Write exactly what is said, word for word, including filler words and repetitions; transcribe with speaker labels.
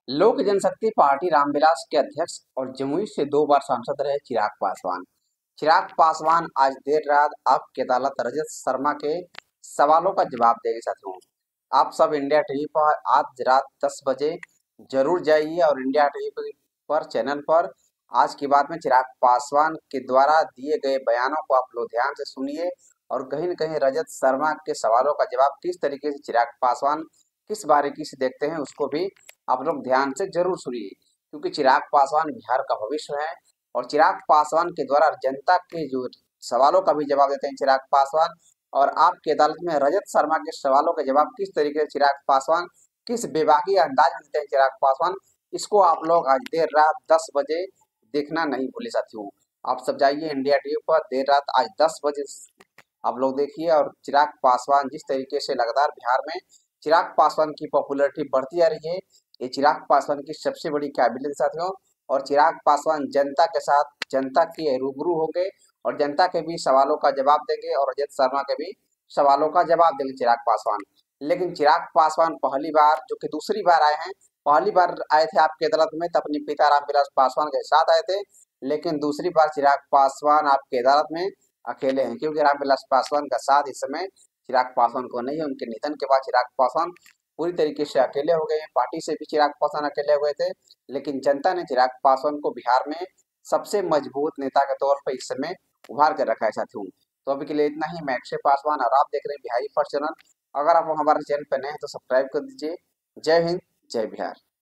Speaker 1: लोक जनशक्ति पार्टी रामविलास के अध्यक्ष और जमुई से दो बार सांसद रहे चिराग पासवान। चिराग पासवान आज देर रात आपकी अदालत रजत शर्मा के सवालों का जवाब देंगे साथियों। आप सब इंडिया टीवी पर आज रात दस बजे जरूर जाइए और इंडिया टीवी पर चैनल पर आज की बात में चिराग पासवान के द्वारा दिए गए बयानों को आप लोग ध्यान से सुनिए और कहीं न कहीं रजत शर्मा के सवालों का जवाब किस तरीके से चिराग पासवान किस बारीकी से देखते हैं उसको भी आप लोग ध्यान से जरूर सुनिए, क्योंकि चिराग पासवान बिहार का भविष्य है और चिराग पासवान के द्वारा जनता के जो सवालों का भी जवाब देते हैं चिराग पासवान। और आपकी अदालत में रजत शर्मा के सवालों का जवाब किस तरीके से चिराग पासवान किस बेबाकी अंदाज में देते हैं चिराग पासवान, इसको आप लोग आज देर रात दस बजे देखना नहीं भूले साथियों। आप सब जाइए इंडिया टीवी पर देर रात आज दस बजे आप लोग देखिए और चिराग पासवान जिस तरीके से लगातार बिहार में चिराग पासवान की पॉपुलैरिटी बढ़ती जा रही है, ये चिराग पासवान की सबसे बड़ी काबिलियत साथियों। और चिराग पासवान जनता के साथ जनता के रूबरू होंगे और जनता के भी सवालों का जवाब देंगे और रजत शर्मा के भी सवालों का जवाब देंगे चिराग पासवान। लेकिन चिराग पासवान पहली बार जो कि दूसरी बार आए हैं, पहली बार आए थे आपकी अदालत में तो अपने पिता रामविलास पासवान के साथ आए थे, लेकिन दूसरी बार चिराग पासवान आपकी अदालत में अकेले हैं, क्योंकि रामविलास पासवान का साथ इस समय चिराग पासवान को नहीं है। उनके निधन के बाद चिराग पासवान पूरी तरीके से अकेले हो गए हैं। पार्टी से भी चिराग पासवान अकेले हुए थे, लेकिन जनता ने चिराग पासवान को बिहार में सबसे मजबूत नेता के तौर पर इस समय उभार कर रखा है साथियों। तो अभी के लिए इतना ही। मैं अक्षय पासवान और आप देख रहे हैं बिहारी फर्स्ट चैनल। अगर आप हमारे चैनल पर नए हैं तो सब्सक्राइब कर दीजिए। जय हिंद, जय बिहार।